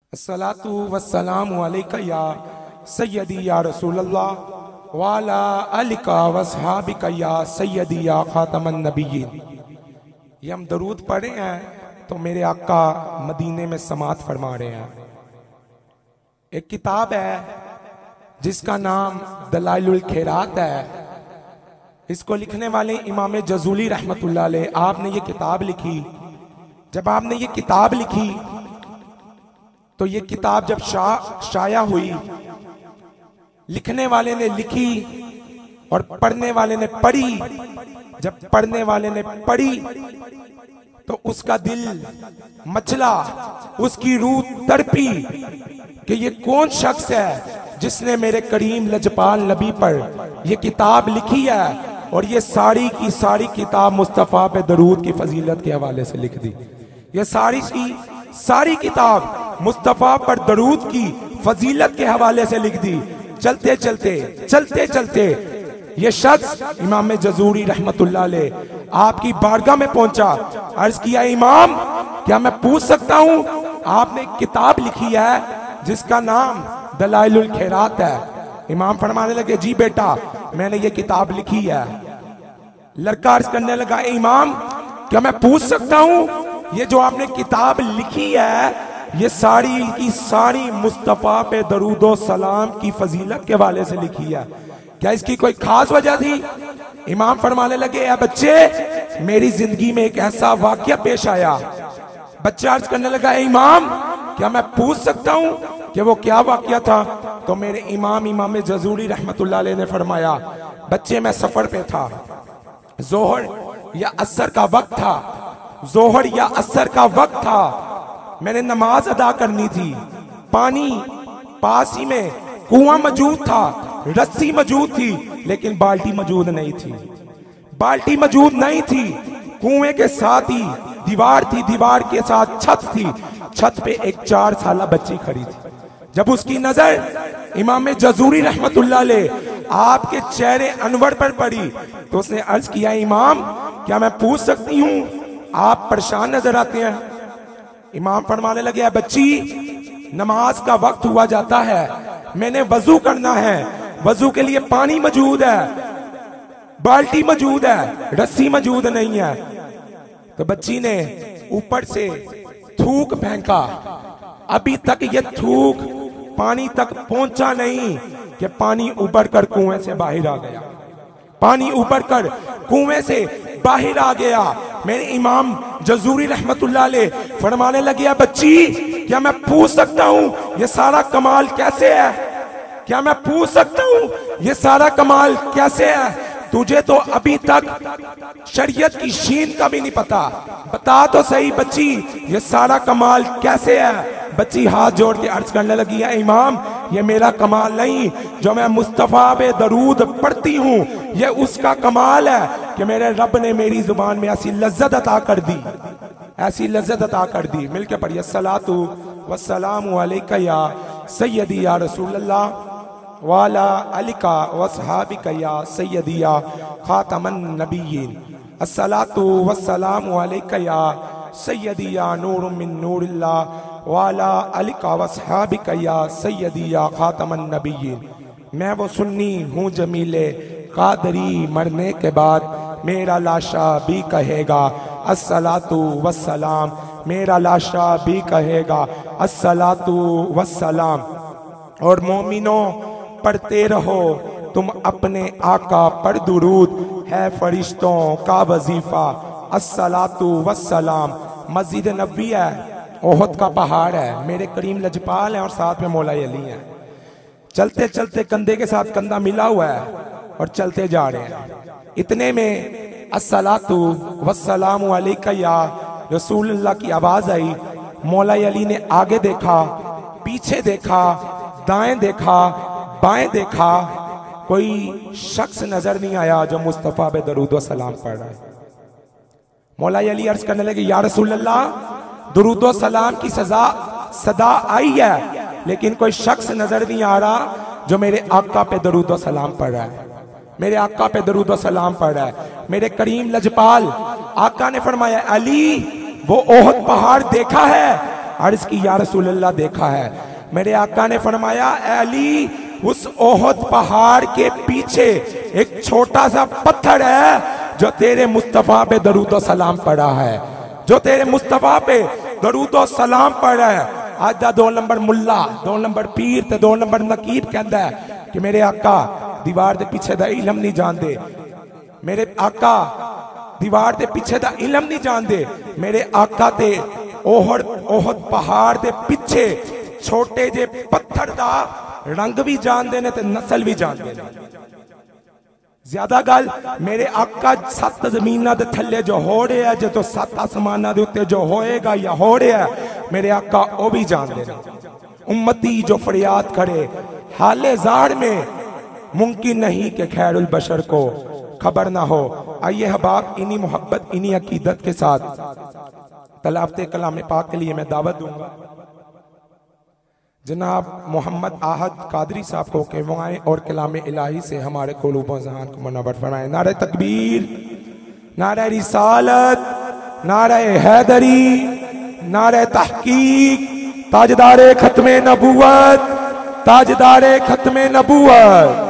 अस्सलातु वस्सलामु अलैका या सय्यदी या रसूलल्लाह वाला अलिका वसहाबिका या सय्यदी या खातमन नबिय्यीन। ये हम दरूद पढ़े हैं तो मेरे आका मदीने में समात फरमा रहे हैं। एक किताब है जिसका नाम दलाइलुल खैरात है। इसको लिखने वाले इमाम जज़ूली रहमतुल्लाह अलैह, आपने ये किताब लिखी। जब आपने ये किताब लिखी तो ये किताब जब शाया हुई, लिखने वाले ने लिखी और पढ़ने वाले ने पढ़ी। जब पढ़ने वाले ने पढ़ी तो उसका दिल मचला, उसकी रूह तड़पी कि ये कौन शख्स है जिसने मेरे करीम लजपाल नबी पर ये किताब लिखी है और ये सारी की सारी किताब मुस्तफ़ा पे दरूद की फजीलत के हवाले से लिख दी। ये सारी की सारी किताब मुस्तफ़ा पर दरूद की फजीलत के हवाले से लिख दी। चलते चलते ये शख्स इमाम जज़ूरी रहमतुल्लाह अलैह आपकी बारगाह में पहुंचा। अर्ज किया, इमाम क्या मैं पूछ सकता हूं, आपने किताब लिखी है जिसका नाम दलाइलुल खैरात है। इमाम फरमाने लगे, जी बेटा मैंने ये किताब लिखी है। लड़का अर्ज करने लगा, इमाम क्या मैं पूछ सकता हूं, ये जो आपने किताब लिखी है ये सारी की सारी मुस्तफ़ा पे दरूदो सलाम की फजीलत के वाले से लिखी है, क्या इसकी कोई खास वजह थी? इमाम फरमाने लगे, ए बच्चे मेरी जिंदगी में एक ऐसा वाकया पेश आया। बच्चा अर्ज करने लगा, इमाम क्या मैं पूछ सकता हूं कि वो क्या वाकया था? तो मेरे इमाम जज़ूरी रहमतुल्लाह अलैह ने फरमाया, बच्चे मैं सफर पे था, जोहर या असर का वक्त था, जोहर या असर का वक्त था, मैंने नमाज अदा करनी थी। पानी पास ही में, कुआं मौजूद था, रस्सी मौजूद थी, लेकिन बाल्टी मौजूद नहीं थी। बाल्टी मौजूद नहीं थी, कुएं के साथ ही दीवार थी, दीवार के साथ छत थी, छत पे एक 4 साला बच्ची खड़ी थी। जब उसकी नजर इमाम जज़ूरी रहमतुल्लाह अलैह आपके चेहरे अनवर पर पड़ी तो उसने अर्ज किया, इमाम क्या मैं पूछ सकती हूँ, आप परेशान नजर आते हैं। इमाम फरमाने लगे, बच्ची नमाज का वक्त हुआ जाता है, मैंने वजू करना है, वजू के लिए पानी मौजूद है, बाल्टी मौजूद है, रस्सी मौजूद नहीं है। तो बच्ची ने ऊपर से थूक फेंका, अभी तक ये थूक पानी तक पहुंचा नहीं कि पानी उबर कर कुएं से बाहर आ गया। पानी उबर कर कुएं से बाहर आ गया। मेरे इमाम जज़ूरी रहमतुल्लाह अलैह फरमाने लगे, बच्ची क्या मैं पूछ सकता हूँ ये सारा कमाल कैसे है? क्या मैं पूछ सकता हूँ ये सारा कमाल कैसे है? तुझे तो अभी तक शरीयत की शीन का भी नहीं पता, बता तो सही बच्ची ये सारा कमाल कैसे है? बच्ची हाथ जोड़ के अर्ज करने लगी, है इमाम ये मेरा कमाल नहीं, जो मैं मुस्तफ़ा पे दरूद पढ़ती हूँ ये उसका कमाल है कि मेरे रब ने मेरी जुबान में ऐसी लज्जत अता कर दी, ऐसी लज्जत अता कर दी। मिलके पढ़िए, अस्सलातु वस्सलामु अलैका या सय्यदी या रसूलल्लाह वाला अलिका वसहाबिका या सय्यदी या खातमन नबिय्यीन। अस्सलातु वस्सलामु अलैका या सय्यदी या नूरुम मिन नूरिल्लाह वाला अलिका वसहाबिका या सय्यदी या खातमन नबिय्यीन। मैं वो सुन्नी हूँ जमीले कादरी, मरने के बाद मेरा लाशा भी कहेगा अस्सलातु वस्सलाम, मेरा लाशा भी कहेगा अस्सलातु वस्सलाम। और मोमिनो पढ़ते रहो तुम अपने आका पर दुरूद, है फरिश्तों का वजीफा अस्सलातु वस्सलाम। मस्जिद नबवी है, ओहद का पहाड़ है, मेरे करीम लजपाल हैं और साथ में मौला अली हैं। चलते चलते कंधे के साथ कंधा मिला हुआ है और चलते जा रहे हैं। इतने में अस्सलातु वस्सलामु अलैका या रसूलुल्लाह की आवाज आई। मौला अली ने आगे देखा, पीछे देखा, दाएं देखा, बाएं देखा, कोई शख्स नजर नहीं आया जो मुस्तफ़ा पे दरूद व सलाम पढ़ रहा है। मौला अली अर्ज करने लगे, या रसूलल्लाह दरूद व सलाम की सदा आई है, लेकिन कोई शख्स नजर नहीं आ रहा जो मेरे आका पे दरूद व सलाम पढ़ रहा है, मेरे आका पे दरूद व सलाम पढ़ रहा है। मेरे करीम लजपाल आका ने फरमाया, अली वो ओहद पहाड़ देखा है अर्ज की या रसूल अल्लाह देखा है। मेरे आका ने फरमाया ऐ अली, उस ओहद पहाड़ के पीछे एक छोटा सा पत्थर है जो तेरे मुस्तफा पे दरूदो सलाम पड़ा है, जो तेरे मुस्तफा पे दरूदो सलाम पड़ा है। आज दा 2 नंबर मुल्ला, 2 नंबर पीर ते 2 नंबर नकीब कहता है कि मेरे आका दीवार दे पीछे दा इलम नहीं जानते, मेरे आका दीवार दे पीछे दा इलम नहीं जानते, मेरे आका ते ओहद पहाड़ दे पीछे छोटे जे पत्थर दा रंग भी जानते ने ते नस्ल भी जानते ने। ज्यादा गल मेरे आका 7 जमीना दे थल्ले जो हो रहा है, जो 7 आसमाना दे उत्ते जो होएगा या हो रहा है, मेरे आका वो भी जानते ने। उम्मती जो फरियाद करे हाले जार में, मुमकिन नहीं कि खैरुल बशर को खबर ना हो। आइए हबाब, इन्हीं मोहब्बत इन्हीं अकीदत के साथ तलावते कलाम पाक के लिए मैं दावत दूंगा। जनाब मोहम्मद आहद कादरी साहब को कहवाएं और कलाम इलाही से हमारे क़ुलूब ज़हान को मुनव्वर फरमाएं। नारे तकबीर, नारे रिसालत, नारे हैदरी, नारे तहकीक, ताजदारे खत्मे नबूवत, ताजदारे खत्मे नबूवत।